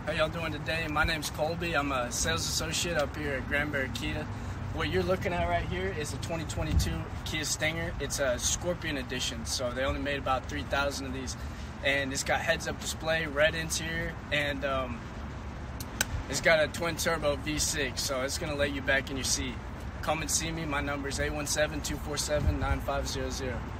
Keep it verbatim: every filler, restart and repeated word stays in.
How y'all doing today? My name's Colby. I'm a sales associate up here at Granbury Kia. What you're looking at right here is a twenty twenty-two Kia Stinger. It's a Scorpion edition, so they only made about three thousand of these. And it's got heads-up display, red interior, and um, it's got a twin-turbo V six, so it's going to lay you back in your seat. Come and see me. My number is eight one seven, two four seven, nine five zero zero.